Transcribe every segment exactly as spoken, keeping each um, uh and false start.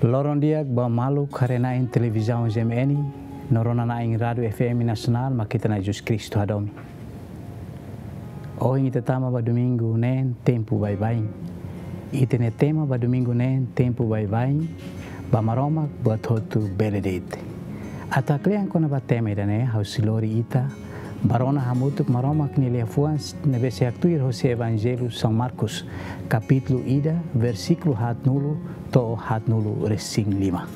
Loron dia ba malu karena in televisão G M N, norona na in radio F M nasional makita na Jesus Cristo hadomi. Hoje kita tama ba domingo nen tempo vai vai. Ite ne tema ba domingo nen tempo vai vai. Ba maroma ba totu beledete. Ata klean kona ba tema ida ne hausilori ita. Barona hamutuk maroma kni lefuan nebe se actuir José Evangelho São Marcos capítulo ida versículo hat nulu to hat nulu resing lima.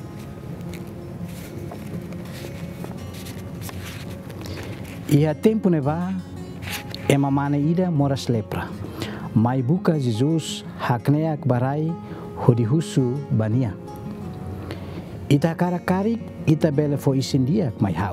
Ia tempo neva ema mana ida moras lepra. Mai buka Jesus hakneak barai hodihusu bania. Ita karakari ita bele fo isindiak mai hau.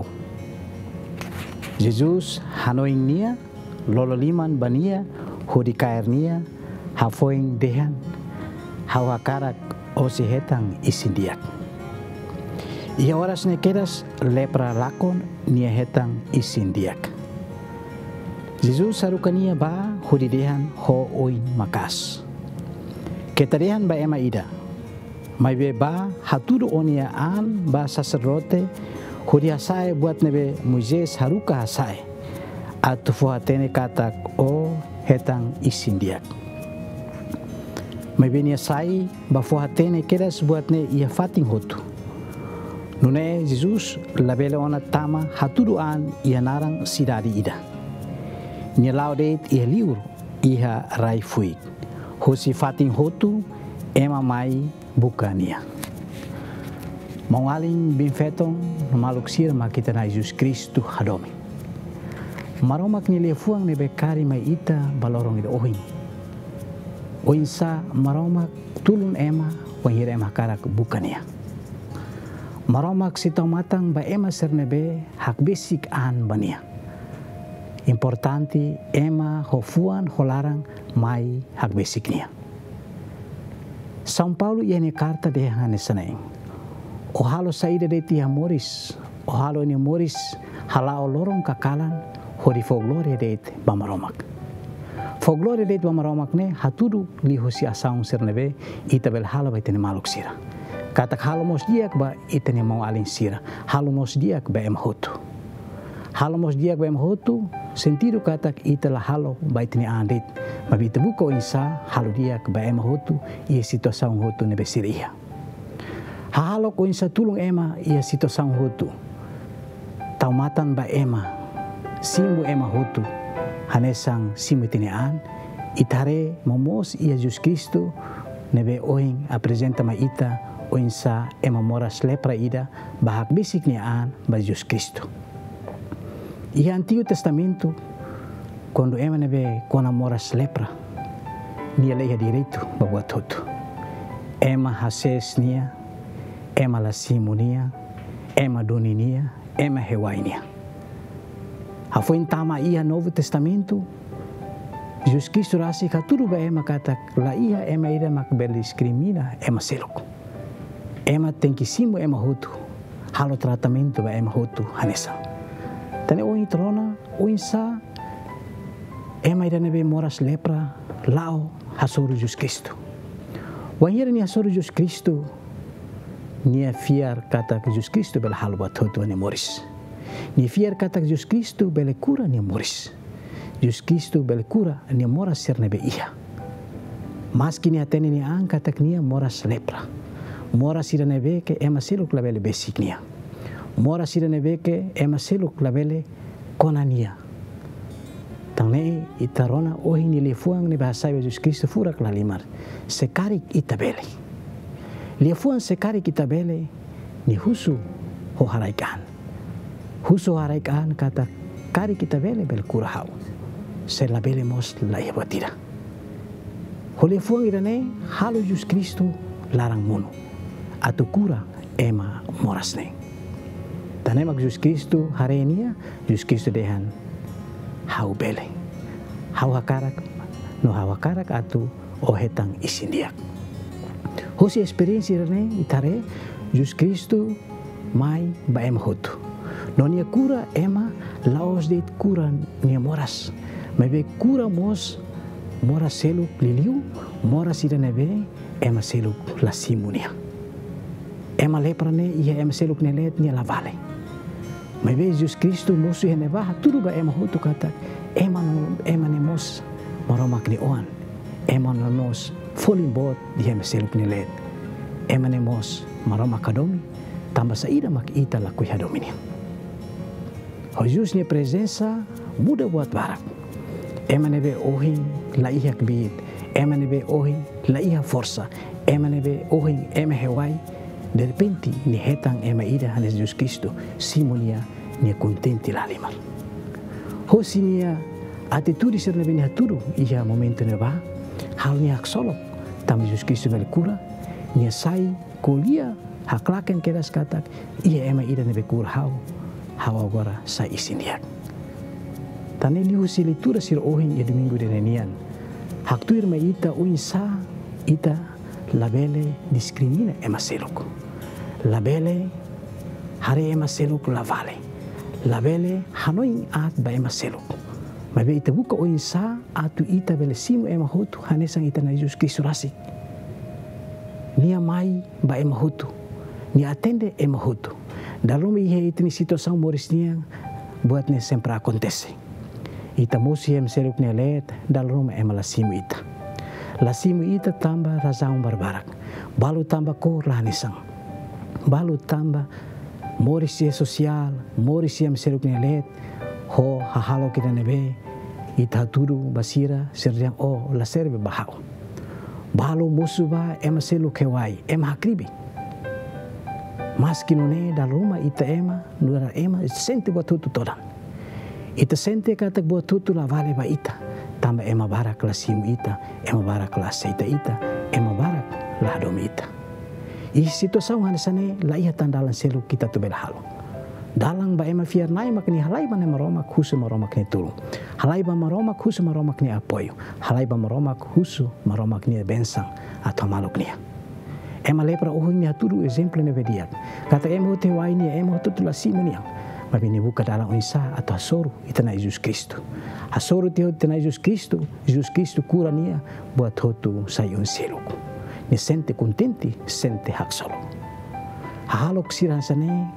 Jesus hanoing nia lololiman bania hodi kair nia hafoing dehan hawakarak osihetang isindiak. Ia oras ne kedas lepra lakon nia hetang isindiak. Jesus sarukania ba hodi dehan ho oin makas. Ketadehan ba ema ida. Mai be ba haturu onia an ba sacerdote hodi asai buat nebe Moises haruka asai atu fuhatene katak o hetang isindiak. Mai beni asai ba fuhatene kedas buat ne ia fating hotu. Nune Jesus labele ona tama hatuduan ia narang sidadi ida. Nia laudet ia liur iha rai fuik. Hosi fating hotu ema mai bukania. Mangaling binfetong maluk sir makita na Jesus Kristo hadomi. Maromak ni lefuang ni bekari mai ita balorong ida ohin. Oinsa maromak tulun ema wahir ema karak bukania. Maromak sitau matang ba ema sernebe hak besik an bania. Importanti ema hofuan holarang mai hak besiknya. São Paulo ia ni karta dehan saneng. O halo saída de tia Moris, o halo ni Moris halao lorong kakalan hodi fo gloria de bamaromak. Fo gloria de bamaromak ne hatudu li hosi asaung sernebe itabel halo ba itene maluk sira. Katak halo mos diak ba itene mau alin sira. Halo mos diak ba em hotu. Halo mos diak ba em hotu sentido katak itala halo ba itene andit. Mabita buko insa halo diak ba em hotu ia situasaung hotu nebe siria. Halo ko insa tulung ema ia situasaung hotu. Taumatan ba ema simbu ema hotu hanesang simbu tinean itare momos ia Jesus Kristo nebe oing apresenta ma ita o insa ema moras lepra ida bahak bisik niaan ba Jesus Kristo. Ia Antigo Testamento quando ema nebe kona moras lepra nia leia direito babuat hotu. Ema hases nia ema lasimunia, ema doninia, ema hewainia. Hafoin tama ia Novo Testamento, Jesus Cristo rasi katuru ba ema katak la ia ema ida makbel discrimina ema selok. Ema tenkisimu ema hotu, halo tratamento ba ema hotu hanesa. Tane oin trona, oin sa, ema ida nebe moras lepra, lao hasuru Jesus Cristo. Wahira ni hasuru Jesus Cristo, nia fiar kata Jesus Kristo bela hal buat hotu ni Moris. Nia fiar kata Jesus Kristo bela kura ni Moris. Jesus Kristo bela kura ni moras sernebe iha. Maski ni atene ni ang kata nia moras lepra. Moras ira nebe ke ema seluk labele besik nia. Moras ira nebe ke ema seluk labele konania. Tangne itarona ohi ni lefuang ni bahasa Jesus Kristo furak lalimar. Sekarik itabele. Liafuan sekari kita bele ni husu ho haraikan. Husu haraikan kata kari kita bele bel kurahau. Sela bele mos la yabatira. Ho liafuan irane halo Jesus Kristo larang munu. Atu kura ema morasne. Tanemak Jesus Kristo harenia Jesus Kristo dehan hau bele. Hau hakarak no hau hakarak atu o hetang isindiak. Hosi experiência rene itare Jesus Kristo mai ba ema hotu. Nonia kura ema laos de kura nia moras. Mebe kura mos moras seluk liliu moras ida nebe ema seluk lasimunia. ema lepra ne ia ema seluk ne let ni la vale. Mai ve Jesus Kristo musu hene va tudo ba ema hotu kata ema no ema ne mos maromak ni oan. Ema no mos falling boat di ema seluk ne let. Ema ne mos maromak kadomi tambah saída mak ita la kui hadomi ni. Jesus ni presença muda buat barak. Ema ne be ohin la iha kbid. Ema ne be ohin la iha força. Ema ne be ohin ema hewai. De repente ni hetang ema ida hanes Jesus Kristo simonia ni contenti la limar. Hosinia atitude ser nebe ni haturu iha momento ne ba hal ni aksolo tam Jesus Kristo bel cura ni sai kolia haklaken kedas katak ia ema ida nebe cura hau hau agora sai isiniak. Tane liu si leitura sir ohin ia domingo de nenian. Hak tuir me ita uinsa ita labele discrimina ema seluk. Labele hare ema seluk lavale. Labele hanoing at ba ema seluk. Mabe ita buka uinsa atu ita bele simu ema hotu hanesang ita na Jesus Kristo rasik. Nia mai ba ema hotu. Ni atende ema hotu. Dalam ihe ita ni situação morisnia buat ne sempre acontece. Ita musi ema seluk ne let dalam ema la simu ita. La simu ita tambah razão barbarak. Balu tambah kor lah nisang. Balu tambah morisia social, morisia meseluk nelet. Ho hahalo kita nebe. Ita tudu basira serjang o la serve bahau. Balu musuba ema seluk hewai, ema hakribi. Mas kinone dal rumah ita ema, nuara ema sente buat tutu todan. Ita sente kata buat tutu la vale ba ita. Tambah ema barak la simu ita, ema barak la seita ita, ema barak la domi ita. I situação hanesane la iha tandalan selu kita tu belahalo. Dalang ba ema fiar nai makni halai ba ne maromak husu maromak ni tulung. Halai ba maromak husu maromak ni apoio. Halai ba maromak husu maromak ni bensang atau maluk ni. Ema lepra uhing ni aturu exemplo ne vediak. Kata ema hote wai ni ema hote la simu ni. Mas ini bukan dalam unsa atau hasoru itu na Jesus Kristo. Hasoru itu na Jesus Kristo. Jesus Kristo cura nia buat hotu sayun seluk. Ni sente contente, sente hak solo. Halok siran sane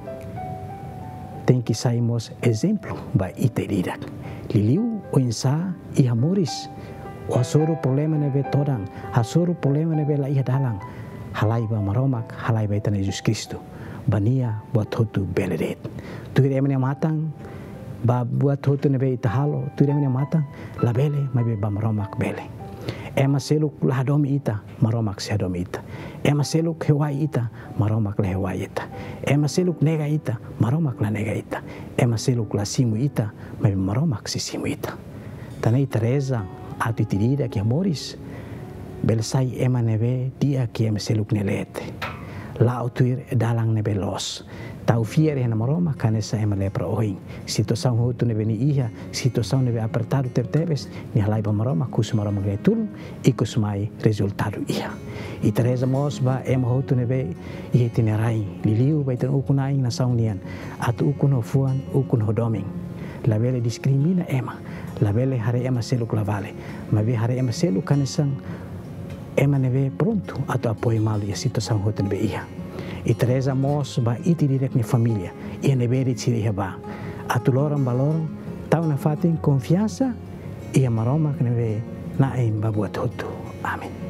tem que sairmos exemplo ba ite lidak. Liliu unsa i amoris. O hasoru problema nebe todang. Hasoru problema nebe la iha dalang. Halai ba maromak, halai ba ita na Jesus Kristo. Bania buat hotu beledet. Tu ire mene matang ba buat hotu nebe itahalo. Tu ire mene matang la bele mabe ba maromak bele. Ema seluk la domi ita maromak se domi ita. Ema seluk hewai ita maromak la hewai ita. Ema seluk nega ita maromak la nega ita. Ema seluk la simu ita mabe maromak si simu ita. Tanai Teresa atu tirida ki amoris belsai ema nebe dia ki ema seluk nelete. La autuir dalang nebe los. Tau fier hena maroma kanesa ema lepra oing. Situação hotu nebe ni iha, situação nebe apertado tertebes, ni halai ba maroma kusu maroma gaitul, ikus mai resultado iha. I Teresa mos ba ema hotu nebe iha tinerai, liliu ba itan ukunai na saunian, atu ukun hofuan, ukun hodoming. La vele discrimina ema, la vele hare ema seluk la vale, ma ve hare ema seluk kanesang ema nebe pronto atau apoio malu ya situação hotu nebe iha. I Teresa mos ba iti direct ni família e nebe rit siri ba atu lorang balorang tau na fatin confiança e maroma nebe na em ba buat hotu. Amin.